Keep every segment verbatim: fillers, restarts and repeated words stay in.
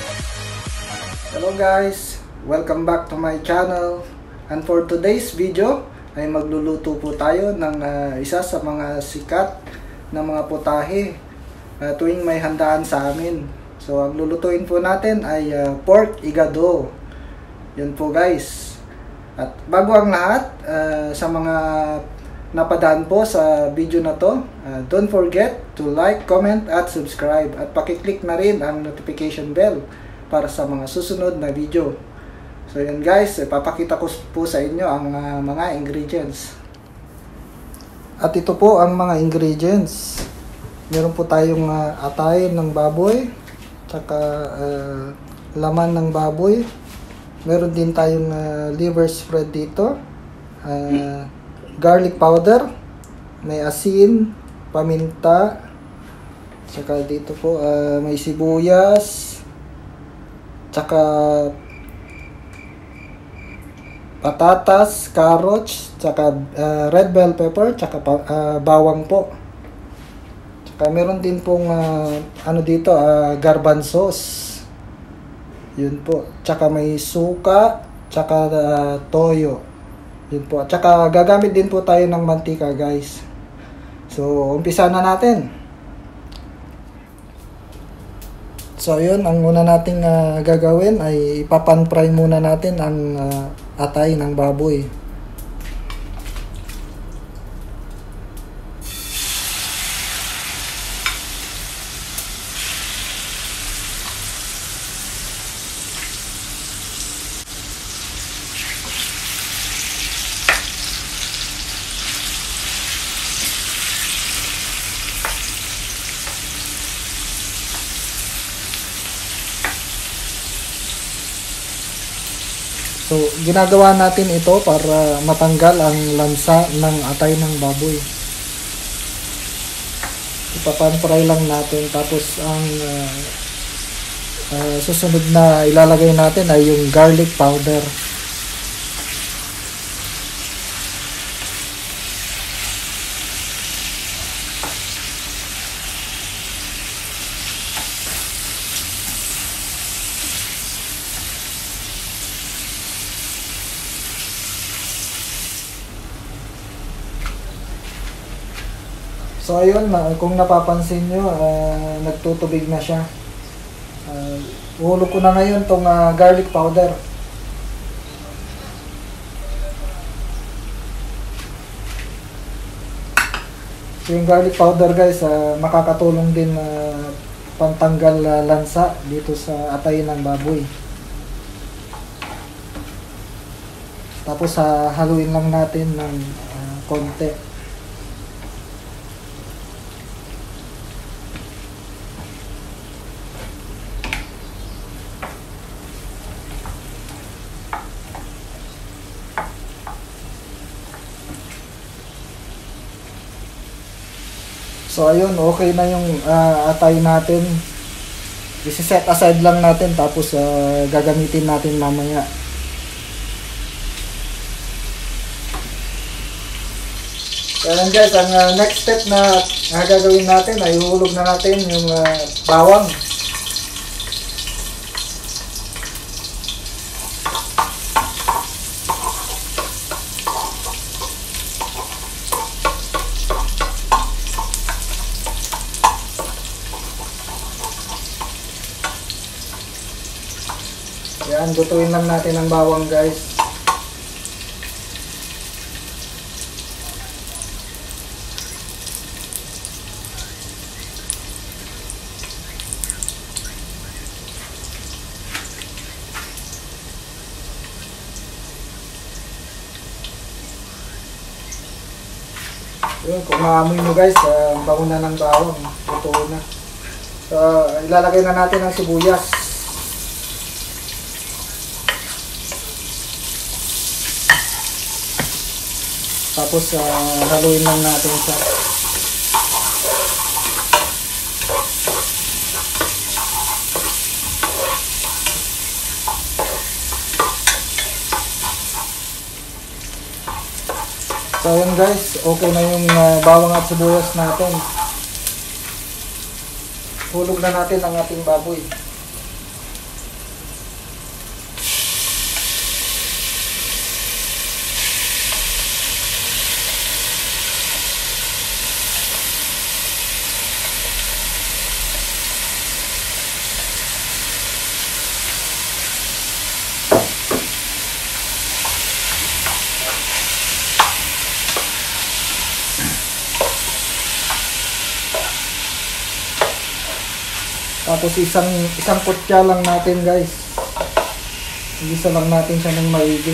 Hello guys! Welcome back to my channel. And for today's video ay magluluto po tayo ng uh, isa sa mga sikat na mga putahe uh, tuwing may handaan sa amin. So ang lulutuin po natin ay uh, pork igado. Yun po guys. At bago ang lahat, uh, sa mga napadaan po sa video na to, uh, don't forget to like, comment at subscribe. At pakiclick na rin ang notification bell para sa mga susunod na video. So yun guys, ipapakita ko po sa inyo ang uh, mga ingredients. At ito po ang mga ingredients. Meron po tayong uh, atay ng baboy, tsaka uh, laman ng baboy. Meron din tayong uh, liver spread dito, uh, garlic powder, may asin, paminta, tsaka dito po uh, may sibuyas, tsaka patatas, carrots, tsaka uh, red bell pepper, tsaka uh, bawang po. Tsaka meron din pong uh, ano dito, uh, garbanzos. Yun po. Tsaka may suka, tsaka uh, toyo. Yun po. Tsaka gagamit din po tayo ng mantika, guys. So, umpisa na natin. So, yun, ang una nating uh, gagawin ay ipapan-fry muna natin ang uh, atay ng baboy. So, ginagawa natin ito para matanggal ang lansa ng atay ng baboy. Ipapan-fry lang natin. Tapos, ang uh, uh, susunod na ilalagay natin ay yung garlic powder. So ayun, kung napapansin nyo, uh, nagtutubig na siya. Uh, uhulog ko na ngayon tong uh, garlic powder. So yung garlic powder guys, uh, makakatulong din uh, pantanggal uh, lansa dito sa atay ng baboy. Tapos uh, haluin lang natin ng uh, konti. So ayun, okay na yung uh, atay natin. I-set aside lang natin tapos uh, gagamitin natin mamaya. Kaya guys, ang uh, next step na uh, gagawin natin ay ihulog na natin yung uh, bawang. Yan, lutuin lang natin ang bawang guys. Yun, kung maamoy mo guys, uh, bango na ng bawang, luto na. So, ilalagay na natin ang sibuyas. Tapos uh, haluin lang natin siya. So yun guys, okay na yung uh, bawang at sibuyas natin. Hulog na natin ang ating baboy. Tapos isang isang kutya lang natin guys. Igisa lang natin siya ng maigi.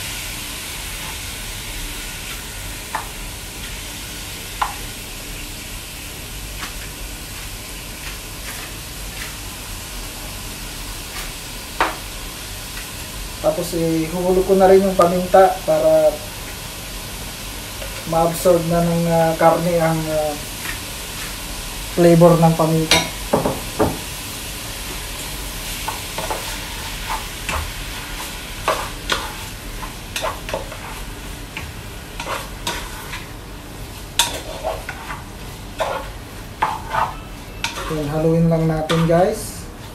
Tapos eh, huhulog ko na rin yung paminta para ma-absorb na ng uh, karne ang uh, flavor ng paminta. Yan, haluin lang natin guys.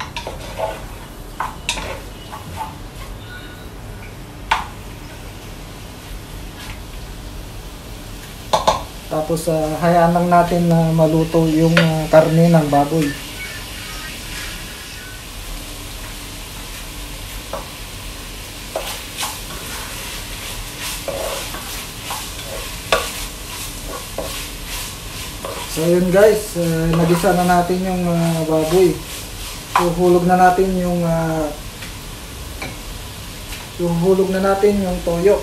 Tapos uh, hayaan lang natin na maluto yung uh, karne ng baboy. So yun guys, uh, nagisa na natin yung uh, baboy. Huhulog na natin yung uh, huhulog na natin yung toyo.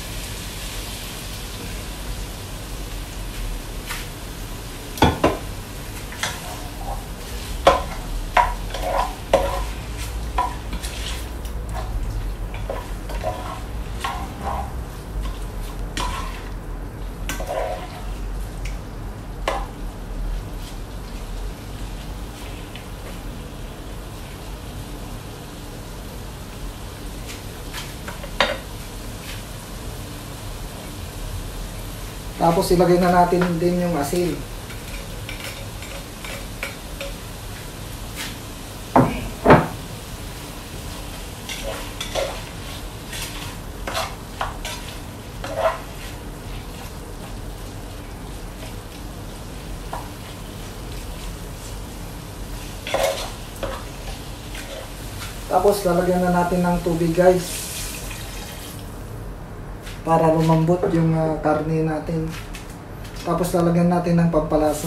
Tapos ilagay na natin din yung asin. Tapos lalagyan na natin ng tubig guys, para lumambot yung uh, karne natin. Tapos lalagyan natin ng pampalasa.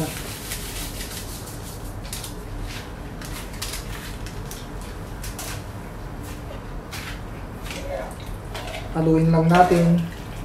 Haluin lang natin.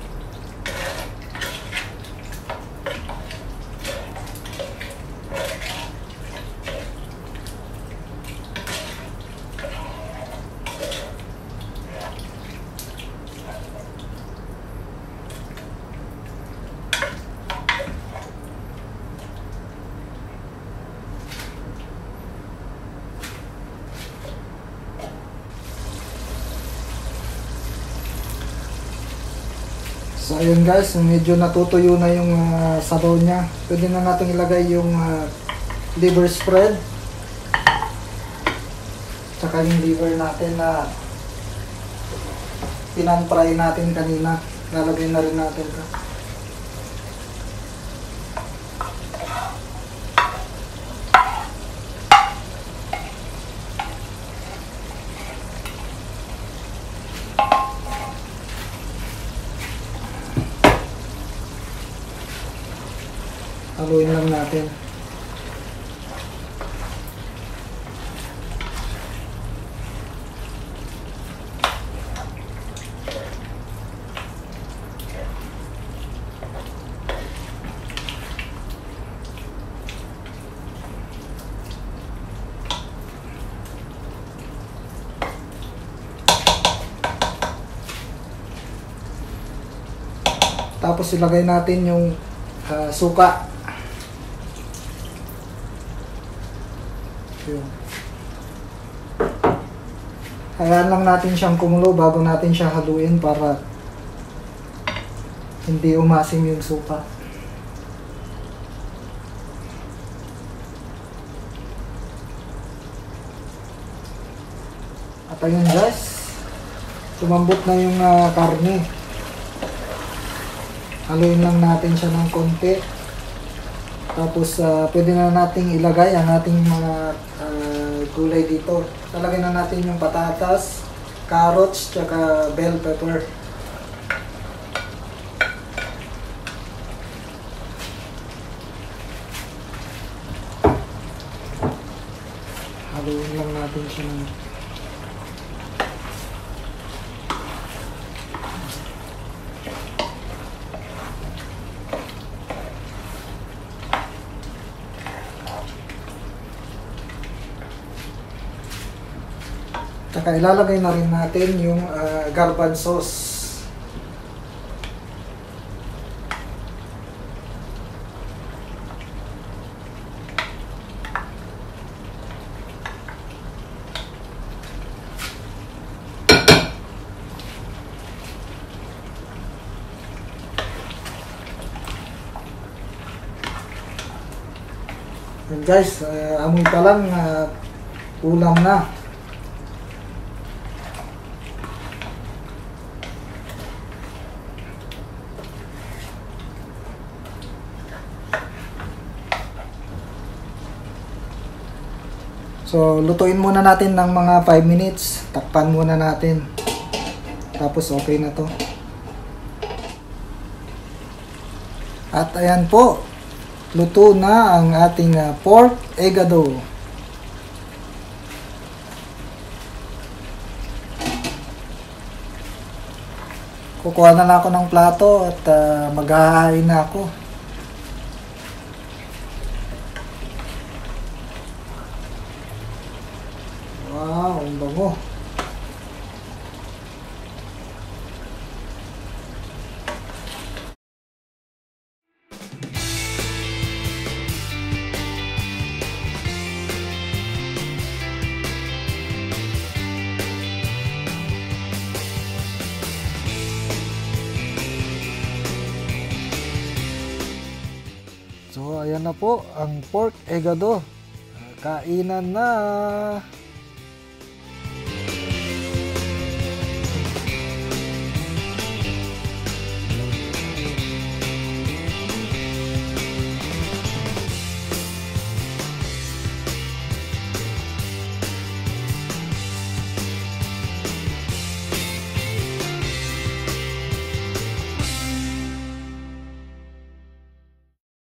So ayun guys, medyo natutuyo na yung uh, sabaw niya. Pwede na natin ilagay yung uh, liver spread. Tsaka yung liver natin na pinan-fry natin kanina. Lalagay na rin natin ka. Haluin lang natin. Tapos ilagay natin yung uh, suka. Yun. Hayaan lang natin siyang kumulo bago natin siya haluin para hindi umasim yung suka. At ayun guys, tumambot na yung uh, karne. Haluin lang natin siya ng konti. Tapos uh, pwede na nating ilagay ang ating mga uh, gulay dito. Lalagay na natin yung patatas, carrots, tsaka bell pepper. Haluin lang natin siya ng tsaka ilalagay na rin natin yung uh, garban sauce. And guys, uh, amoy pa lang uh, ulam na. So, lutuin muna natin ng mga five minutes. Takpan muna natin. Tapos, okay na to. At ayan po. Luto na ang ating uh, pork egado. Kukuha na lang ako ng plato at uh, maghahain na ako. Wow, ang bango. So, ayan na po ang pork egado. Kainan na.